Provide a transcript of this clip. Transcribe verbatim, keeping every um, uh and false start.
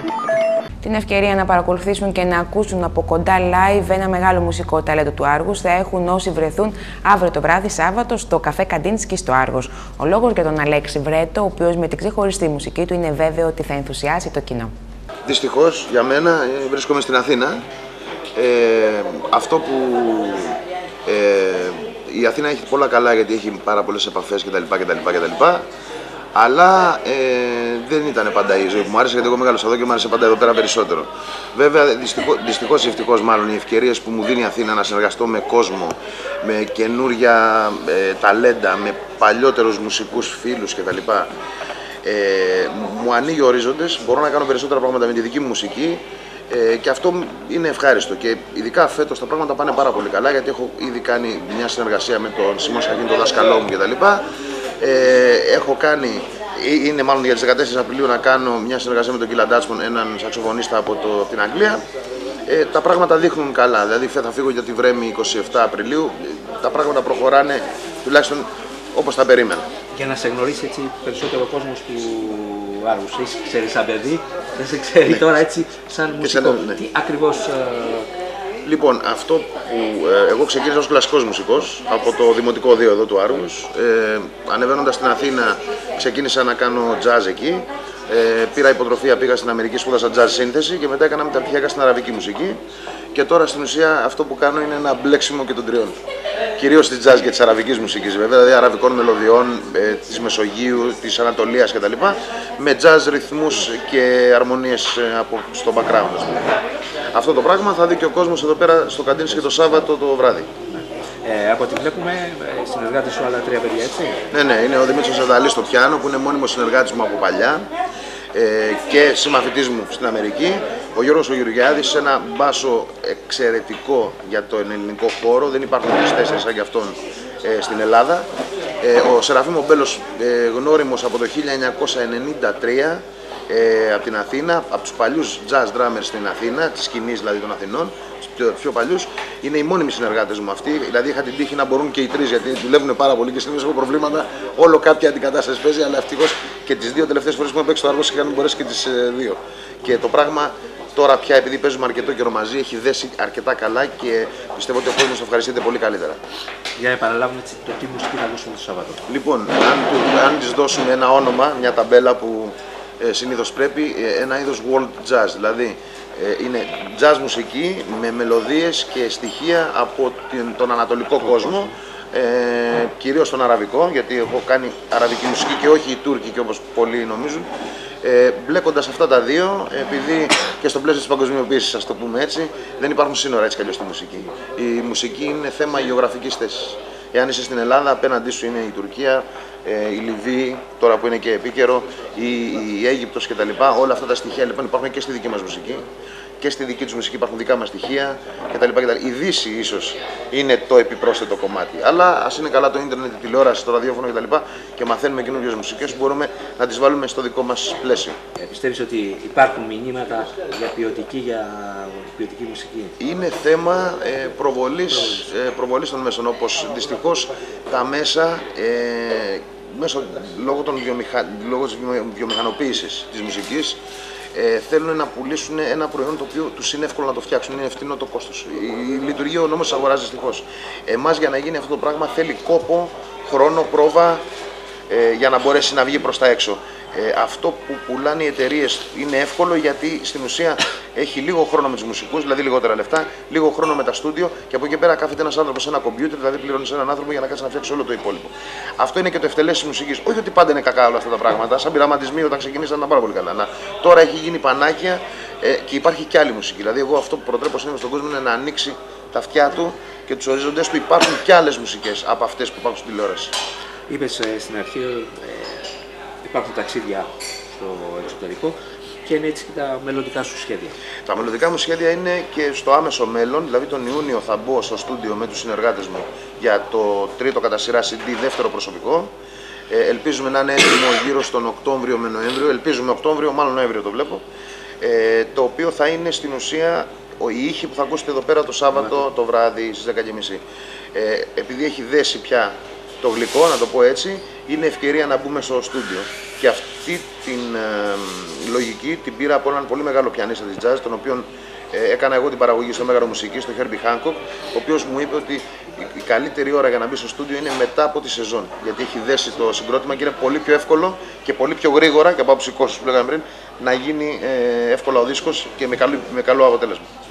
Την ευκαιρία να παρακολουθήσουν και να ακούσουν από κοντά live ένα μεγάλο μουσικό ταλέντο του Άργους θα έχουν όσοι βρεθούν αύριο το βράδυ Σάββατο στο καφέ Καντίνσκι στο Άργος. Ο λόγος για τον Αλέξη Βρέτο, ο οποίος με την ξεχωριστή μουσική του είναι βέβαιο ότι θα ενθουσιάσει το κοινό. Δυστυχώς για μένα βρίσκομαι στην Αθήνα. Ε, αυτό που ε, η Αθήνα έχει πολλά καλά γιατί έχει πάρα πολλές επαφές κτλ. κτλ. Αλλά ε, δεν ήταν πάντα η ζωή που μου άρεσε, γιατί εγώ μεγάλωσα εδώ και μου άρεσε πάντα εδώ πέρα περισσότερο. Βέβαια, δυστυχώς ή ευτυχώς μάλλον, οι ευκαιρίες που μου δίνει η Αθήνα να συνεργαστώ με κόσμο, με καινούρια ε, ταλέντα, με παλιότερους μουσικούς φίλους κτλ. Ε, μου ανοίγει ορίζοντες, μπορώ να κάνω περισσότερα πράγματα με τη δική μου μουσική ε, και αυτό είναι ευχάριστο. Και ειδικά φέτος τα πράγματα πάνε πάρα πολύ καλά, γιατί έχω ήδη κάνει μια συνεργασία με τον Σίμον Σχακίν, τον δάσκαλό μου κτλ. Ε, έχω κάνει, είναι μάλλον για τις δεκατέσσερις Απριλίου να κάνω μια συνεργασία με τον Κίλα Ντάτσμον, έναν σαξοφωνίστα από, το, από την Αγγλία. Ε, τα πράγματα δείχνουν καλά, δηλαδή θα φύγω για τη Βρέμη εικοστή εβδόμη Απριλίου, τα πράγματα προχωράνε τουλάχιστον όπως τα περίμενα. Για να σε γνωρίσει έτσι περισσότερο ο κόσμος του Άργους, εσύ ξέρει σαν παιδί, δεν σε ξέρει ναι. Τώρα έτσι σαν μουσικό, σαν, ναι. Τι ακριβώς... Uh... Λοιπόν, αυτό που ε, εγώ ξεκίνησα ως κλασικός μουσικός από το Δημοτικό δύο εδώ του Άργους. Ε, ανεβαίνοντας στην Αθήνα ξεκίνησα να κάνω jazz εκεί. Ε, πήρα υποτροφία, πήγα στην Αμερική, σπούδασα jazz σύνθεση και μετά έκανα μεταπτυχιακά στην αραβική μουσική. Και τώρα στην ουσία αυτό που κάνω είναι ένα μπλέξιμο και των τριών. Κυρίως της jazz και της αραβικής μουσικής, βέβαια, δηλαδή αραβικών μελωδιών, ε, της Μεσογείου, της Ανατολίας κτλ. Με jazz ρυθμούς και αρμονίες ε, από, στο background. Αυτό το πράγμα θα δει και ο κόσμος εδώ πέρα στο Καντίνσκι το Σάββατο το βράδυ. Ε, από ό,τι βλέπουμε, συνεργάτης σου άλλα τρία παιδιά, έτσι. Ναι, ναι, είναι ο Δημήτρης Ζανταλής στο πιάνο, που είναι μόνιμος συνεργάτης μου από παλιά ε, και συμμαθητής μου στην Αμερική. Ο Γιώργος ο Γεωργιάδης σε ένα μπάσο εξαιρετικό για τον ελληνικό χώρο, δεν υπάρχουν τρεις τέσσερις σαν και αυτόν ε, στην Ελλάδα. Ε, ο Σεραφείμ ο Μπέλος, ε, γνώριμος από το χίλια εννιακόσια ενενήντα τρία, Ε, από την Αθήνα, από τους παλιούς jazz drummers στην Αθήνα, της σκηνής δηλαδή των Αθηνών, τους πιο, πιο παλιούς, είναι οι μόνιμοι συνεργάτες μου αυτοί. Δηλαδή είχα την τύχη να μπορούν και οι τρεις, γιατί δουλεύουν πάρα πολύ και συνήθως έχω προβλήματα. Όλο κάποια αντικατάσταση παίζει, αλλά ευτυχώς και τις δύο τελευταίες φορές που έχω παίξει στο Άργος είχαν μπορέσει και τις ε, δύο. Και το πράγμα τώρα πια, επειδή παίζουμε αρκετό καιρό μαζί, έχει δέσει αρκετά καλά και πιστεύω ότι ο κόσμος θα ευχαριστείται πολύ καλύτερα. Για να επαναλάβουμε έτσι, το τι μουσική θα δώσουμε το Σάββατο. Λοιπόν, αν, αν της δώσουμε ένα όνομα, μια ταμπέλα που Ε, συνήθως πρέπει, ε, ένα είδος world jazz, δηλαδή ε, είναι jazz μουσική με μελωδίες και στοιχεία από την, τον ανατολικό κόσμο, ε, κυρίως τον αραβικό, γιατί έχω κάνει αραβική μουσική και όχι η τουρκική όπως πολλοί νομίζουν. Ε, μπλέκοντας αυτά τα δύο, επειδή και στο πλαίσιο της παγκοσμιοποίησης, ας το πούμε έτσι, δεν υπάρχουν σύνορα έτσι κι αλλιώς στη μουσική. Η μουσική είναι θέμα γεωγραφικής θέσης. Εάν είσαι στην Ελλάδα, απέναντί σου είναι η Τουρκία, η Λιβύη, τώρα που είναι και επίκαιρο, η, η Αίγυπτος κτλ. Όλα αυτά τα στοιχεία λοιπόν υπάρχουν και στη δική μας μουσική και στη δική τους μουσική υπάρχουν δικά μας στοιχεία κτλ. Η Δύση ίσως είναι το επιπρόσθετο κομμάτι. Αλλά ας είναι καλά το ίντερνετ, η τηλεόραση, το ραδιόφωνο κτλ. Και, και μαθαίνουμε καινούργιες μουσικές που μπορούμε να τις βάλουμε στο δικό μας πλαίσιο. Ε, πιστεύεις ότι υπάρχουν μηνύματα για ποιοτική, για ποιοτική μουσική? Είναι θέμα ε, προβολής, ε, προβολής των μέσων, όπως δυστυχώς τα μέσα ε, μέσω, λόγω, των βιομηχα... λόγω της βιομηχανοποίησης της μουσικής ε, θέλουν να πουλήσουν ένα προϊόν το οποίο τους είναι εύκολο να το φτιάξουν, είναι ευθυνό το κόστος. Η λειτουργία ο νόμος της αγοράς δυστυχώς. Εμάς για να γίνει αυτό το πράγμα θέλει κόπο, χρόνο, πρόβα ε, για να μπορέσει να βγει προς τα έξω. Ε, αυτό που πουλάνε οι εταιρείες είναι εύκολο, γιατί στην ουσία έχει λίγο χρόνο με τους μουσικούς, δηλαδή λιγότερα λεφτά, λίγο χρόνο με τα στούντιο και από εκεί πέρα κάθεται ένας άνθρωπος σε ένα κομπιούτερ, δηλαδή πληρώνει έναν άνθρωπο για να κάτσει να φτιάξει όλο το υπόλοιπο. Αυτό είναι και το ευτελές της μουσικής. Όχι ότι πάντα είναι κακά όλα αυτά τα πράγματα, σαν πειραματισμοί όταν ξεκινήσαν ήταν πάρα πολύ καλά. Να, τώρα έχει γίνει πανάκια ε, και υπάρχει και άλλη μουσική. Δηλαδή, εγώ αυτό που προτρέπω συνήθως στον κόσμο είναι να ανοίξει τα αυτιά του και τους ορίζοντες του. Υπάρχουν και άλλες μουσικές από αυτές που υπάρχουν στην τηλεόραση. Είπες ε, στην αρχή. Ε... Υπάρχουν ταξίδια στο εξωτερικό και είναι έτσι και τα μελλοντικά σου σχέδια. Τα μελλοντικά μου σχέδια είναι και στο άμεσο μέλλον, δηλαδή τον Ιούνιο θα μπω στο στούντιο με τους συνεργάτες μου για το τρίτο κατά σειρά σι ντι, δεύτερο προσωπικό. Ε, ελπίζουμε να είναι έτοιμο γύρω στον Οκτώβριο με Νοέμβριο, ελπίζουμε Οκτώβριο, μάλλον Νοέμβριο το βλέπω, ε, το οποίο θα είναι στην ουσία η ήχη που θα ακούσετε εδώ πέρα το Σάββατο το βράδυ στις δέκα και μισή. Ε, επειδή έχει δέσει πια το γλυκό, να το πω έτσι, είναι ευκαιρία να μπούμε στο στούντιο. Και αυτή την ε, λογική την πήρα από έναν πολύ μεγάλο πιανίστα της jazz, τον οποίον ε, έκανα εγώ την παραγωγή στο Μέγαρο Μουσικής, τον Herbie Hancock, ο οποίος μου είπε ότι η καλύτερη ώρα για να μπει στο στούντιο είναι μετά από τη σεζόν. Γιατί έχει δέσει το συγκρότημα και είναι πολύ πιο εύκολο και πολύ πιο γρήγορα και από άποψη κόστους που λέγαμε πριν να γίνει ε, εύκολα ο δίσκος και με καλό, με καλό αποτέλεσμα.